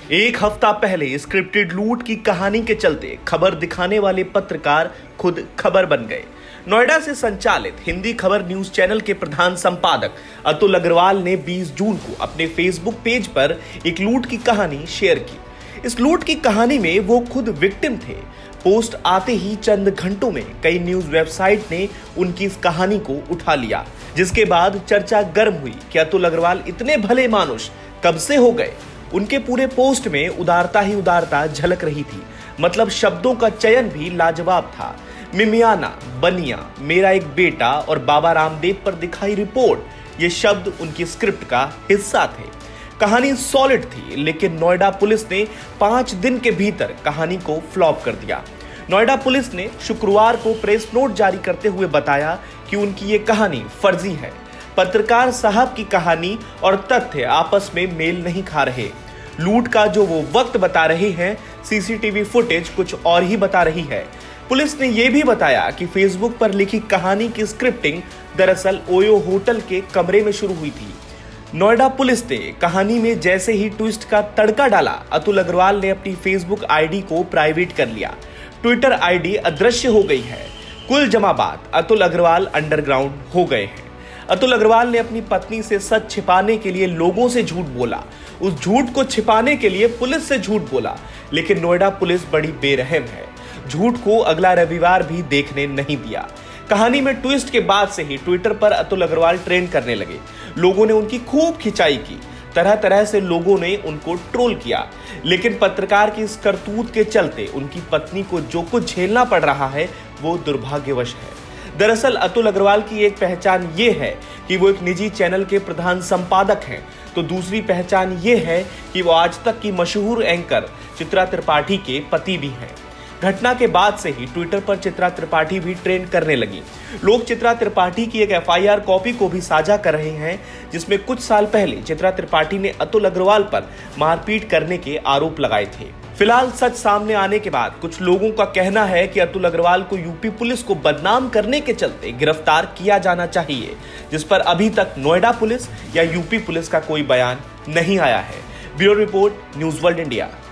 एक हफ्ता पहले स्क्रिप्टेड लूट की कहानी के चलते खबर दिखाने वाले पत्रकार खुद खबर बन गए। नोएडा से संचालित हिंदी खबर न्यूज चैनल के प्रधान संपादक अतुल अग्रवाल ने 20 जून को अपने फेसबुक पेज पर एक लूट की कहानी शेयर की। इस लूट की कहानी में वो खुद विक्टिम थे। पोस्ट आते ही चंद घंटों में कई न्यूज वेबसाइट ने उनकी इस कहानी को उठा लिया, जिसके बाद चर्चा गर्म हुई कि अतुल अग्रवाल इतने भले मानुष कब से हो गए। उनके पूरे पोस्ट में उदारता ही उदारता झलक रही थी। मतलब शब्दों का चयन भी लाजवाब था। मिमियाना, बनिया, मेरा एक बेटा और बाबा रामदेव पर दिखाई रिपोर्ट, ये शब्द उनकी स्क्रिप्ट का हिस्सा थे। कहानी सॉलिड थी, लेकिन नोएडा पुलिस ने 5 दिन के भीतर कहानी को फ्लॉप कर दिया। नोएडा पुलिस ने शुक्रवार को प्रेस नोट जारी करते हुए बताया कि उनकी ये कहानी फर्जी है। पत्रकार साहब की कहानी और तथ्य आपस में मेल नहीं खा रहे। लूट का जो वो वक्त बता रहे हैं, सीसीटीवी फुटेज कुछ और ही बता रही है। पुलिस ने यह भी बताया कि फेसबुक पर लिखी कहानी की स्क्रिप्टिंग दरअसल ओयो होटल के कमरे में शुरू हुई थी। नोएडा पुलिस ने कहानी में जैसे ही ट्विस्ट का तड़का डाला, अतुल अग्रवाल ने अपनी फेसबुक आईडी को प्राइवेट कर लिया। ट्विटर आईडी अदृश्य हो गई है। कुल जमा बात, अतुल अग्रवाल अंडरग्राउंड हो गए हैं। अतुल अग्रवाल ने अपनी पत्नी से सच छिपाने के लिए लोगों से झूठ बोला। उस झूठ को छिपाने के लिए पुलिस से झूठ बोला, लेकिन नोएडा पुलिस बड़ी बेरहम है। झूठ को अगला रविवार भी देखने नहीं दिया। कहानी में ट्विस्ट के बाद से ही ट्विटर पर अतुल अग्रवाल ट्रेंड करने लगे। लोगों ने उनकी खूब खिंचाई की। तरह तरह से लोगों ने उनको ट्रोल किया, लेकिन पत्रकार की इस करतूत के चलते उनकी पत्नी को जो कुछ झेलना पड़ रहा है वो दुर्भाग्यवश है। दरअसल अतुल अग्रवाल की एक पहचान ये है कि वो एक निजी चैनल के प्रधान संपादक हैं, तो दूसरी पहचान ये है कि वो आज तक की मशहूर एंकर चित्रा त्रिपाठी के पति भी हैं। घटना के बाद से ही ट्विटर पर चित्रा त्रिपाठी भी ट्रेंड करने लगी। लोग चित्रा त्रिपाठी की एक एफआईआर कॉपी को भी साझा कर रहे हैं, जिसमें कुछ साल पहले चित्रा त्रिपाठी ने अतुल अग्रवाल पर मारपीट करने के आरोप लगाए थे। फिलहाल सच सामने आने के बाद कुछ लोगों का कहना है कि अतुल अग्रवाल को यूपी पुलिस को बदनाम करने के चलते गिरफ्तार किया जाना चाहिए, जिस पर अभी तक नोएडा पुलिस या यूपी पुलिस का कोई बयान नहीं आया है। Bureau report, news world India.